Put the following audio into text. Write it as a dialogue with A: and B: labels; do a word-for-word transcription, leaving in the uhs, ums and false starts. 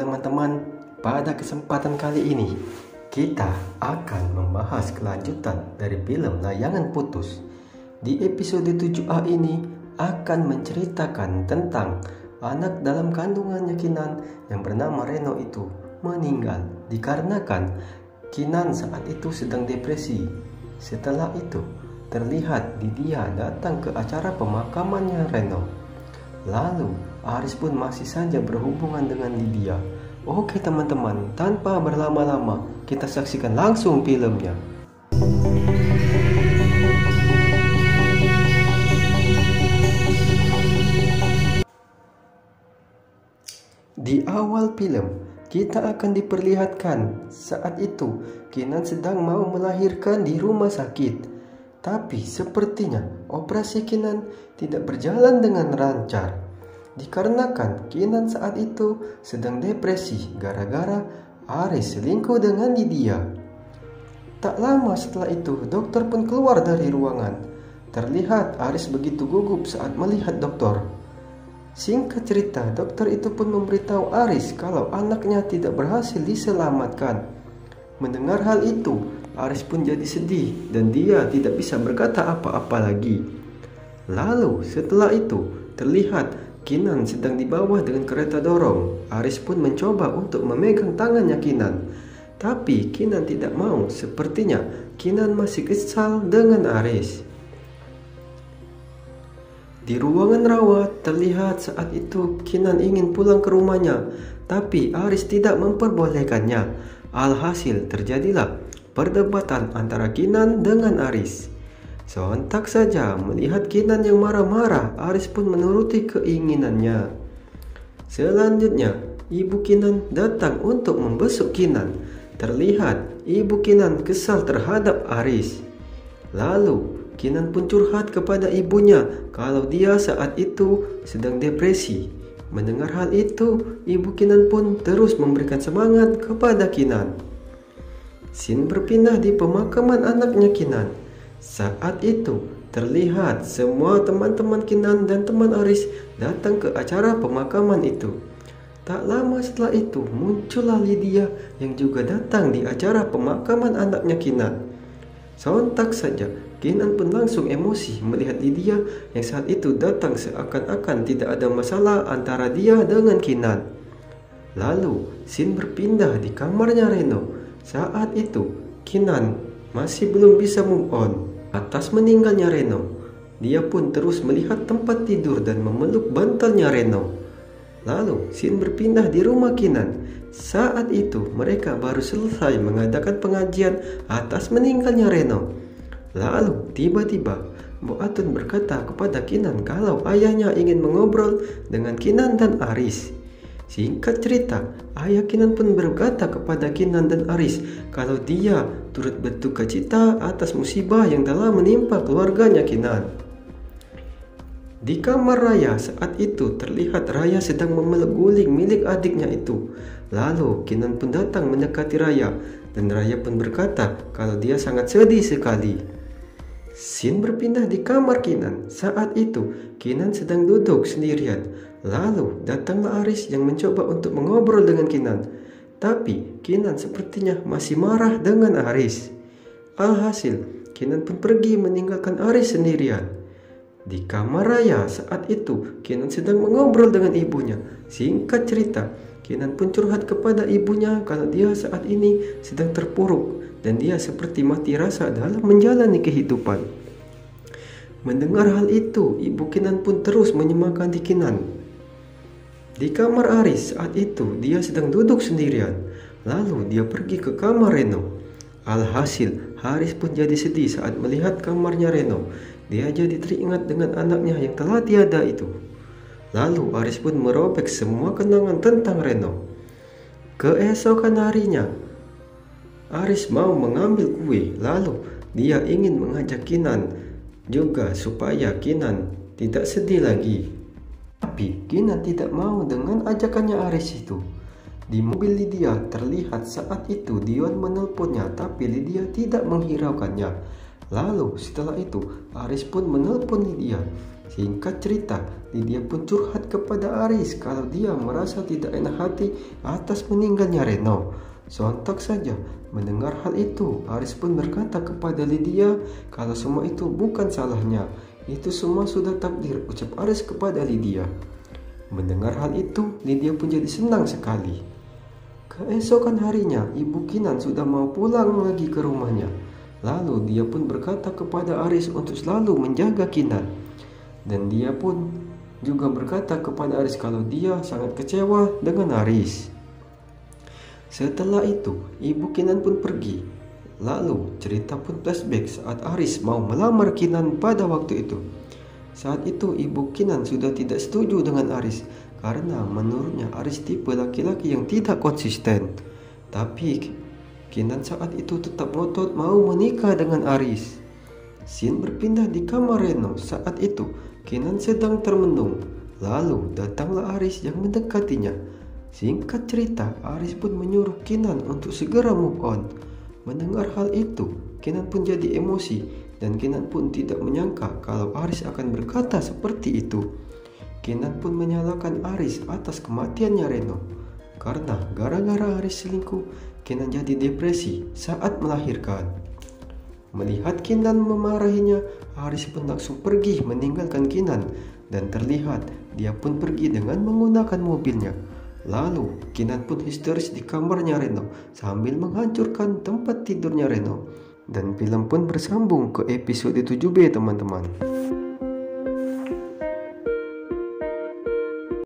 A: teman-teman, pada kesempatan kali ini kita akan membahas kelanjutan dari film Layangan Putus. Di episode tujuh A ini akan menceritakan tentang anak dalam kandungannya Kinan yang bernama Reno itu meninggal dikarenakan Kinan saat itu sedang depresi. Setelah itu terlihat Lydia datang ke acara pemakamannya Reno. Lalu Aris pun masih saja berhubungan dengan Lydia. Oke teman-teman, tanpa berlama-lama kita saksikan langsung filmnya. Di awal film kita akan diperlihatkan saat itu Kinan sedang mau melahirkan di rumah sakit. Tapi sepertinya operasi Kinan tidak berjalan dengan lancar. Dikarenakan Kinan saat itu sedang depresi gara-gara Aris selingkuh dengan Lydia. Tak lama setelah itu dokter pun keluar dari ruangan. Terlihat Aris begitu gugup saat melihat dokter. Singkat cerita, dokter itu pun memberitahu Aris kalau anaknya tidak berhasil diselamatkan. Mendengar hal itu, Aris pun jadi sedih dan dia tidak bisa berkata apa-apa lagi. Lalu setelah itu terlihat Kinan sedang dibawa dengan kereta dorong. Aris pun mencoba untuk memegang tangannya Kinan. Tapi Kinan tidak mau. Sepertinya Kinan masih kesal dengan Aris. Di ruangan rawat terlihat saat itu Kinan ingin pulang ke rumahnya. Tapi Aris tidak memperbolehkannya. Alhasil terjadilah perdebatan antara Kinan dengan Aris. Sontak saja melihat Kinan yang marah-marah, Aris pun menuruti keinginannya. Selanjutnya, ibu Kinan datang untuk membesuk Kinan. Terlihat ibu Kinan kesal terhadap Aris. Lalu, Kinan pun curhat kepada ibunya kalau dia saat itu sedang depresi. Mendengar hal itu, ibu Kinan pun terus memberikan semangat kepada Kinan. Scene berpindah di pemakaman anaknya Kinan. Saat itu terlihat semua teman-teman Kinan dan teman Aris datang ke acara pemakaman itu. Tak lama setelah itu muncullah Lydia yang juga datang di acara pemakaman anaknya Kinan. Sontak saja Kinan pun langsung emosi melihat Lydia yang saat itu datang seakan-akan tidak ada masalah antara dia dengan Kinan. Lalu scene berpindah di kamarnya Reno. Saat itu Kinan masih belum bisa move on atas meninggalnya Reno. Dia pun terus melihat tempat tidur dan memeluk bantalnya Reno. Lalu scene berpindah di rumah Kinan. Saat itu mereka baru selesai mengadakan pengajian atas meninggalnya Reno. Lalu tiba-tiba Mbok Atun berkata kepada Kinan kalau ayahnya ingin mengobrol dengan Kinan dan Aris. Singkat cerita, ayah Kinan pun berkata kepada Kinan dan Aris kalau dia turut berduka cita atas musibah yang telah menimpa keluarganya Kinan. Di kamar Raya saat itu terlihat Raya sedang memeluk guling milik adiknya itu. Lalu Kinan pun datang mendekati Raya dan Raya pun berkata kalau dia sangat sedih sekali. Scene berpindah di kamar Kinan. Saat itu Kinan sedang duduk sendirian. Lalu datanglah Aris yang mencoba untuk mengobrol dengan Kinan. Tapi Kinan sepertinya masih marah dengan Aris. Alhasil Kinan pun pergi meninggalkan Aris sendirian. Di kamar Raya saat itu Kinan sedang mengobrol dengan ibunya. Singkat cerita, Kinan pun curhat kepada ibunya kalau dia saat ini sedang terpuruk dan dia seperti mati rasa dalam menjalani kehidupan. Mendengar hal itu, ibu Kinan pun terus menyemangati Kinan. Di kamar Aris saat itu dia sedang duduk sendirian. Lalu dia pergi ke kamar Reno. Alhasil Aris pun jadi sedih saat melihat kamarnya Reno. Dia jadi teringat dengan anaknya yang telah tiada itu. Lalu Aris pun merobek semua kenangan tentang Reno. Keesokan harinya Aris mau mengambil kue. Lalu dia ingin mengajak Kinan juga supaya Kinan tidak sedih lagi. Tapi Kinan tidak mau dengan ajakannya Aris itu. Di mobil Lydia terlihat saat itu Dion menelponnya, tapi Lydia tidak menghiraukannya. Lalu setelah itu Aris pun menelpon Lydia. Singkat cerita, Lydia pun curhat kepada Aris kalau dia merasa tidak enak hati atas meninggalnya Reno. Sontak saja mendengar hal itu, Aris pun berkata kepada Lydia kalau semua itu bukan salahnya. Itu semua sudah takdir, ucap Aris kepada Lydia. Mendengar hal itu, Lydia pun jadi senang sekali. Keesokan harinya, Ibu Kinan sudah mau pulang lagi ke rumahnya. Lalu dia pun berkata kepada Aris untuk selalu menjaga Kinan. Dan dia pun juga berkata kepada Aris kalau dia sangat kecewa dengan Aris. Setelah itu, Ibu Kinan pun pergi. Lalu cerita pun flashback saat Aris mau melamar Kinan pada waktu itu. Saat itu Ibu Kinan sudah tidak setuju dengan Aris karena menurutnya Aris tipe laki-laki yang tidak konsisten. Tapi Kinan saat itu tetap ngotot mau menikah dengan Aris. Scene berpindah di kamar Reno. Saat itu Kinan sedang termenung. Lalu datanglah Aris yang mendekatinya. Singkat cerita, Aris pun menyuruh Kinan untuk segera move on. Mendengar hal itu, Kinan pun jadi emosi dan Kinan pun tidak menyangka kalau Aris akan berkata seperti itu. Kinan pun menyalahkan Aris atas kematiannya Reno. Karena gara-gara Aris selingkuh, Kinan jadi depresi saat melahirkan. Melihat Kinan memarahinya, Aris pun langsung pergi meninggalkan Kinan dan terlihat dia pun pergi dengan menggunakan mobilnya. Lalu Kinan pun histeris di kamarnya Reno sambil menghancurkan tempat tidurnya Reno. Dan film pun bersambung ke episode tujuh B teman-teman.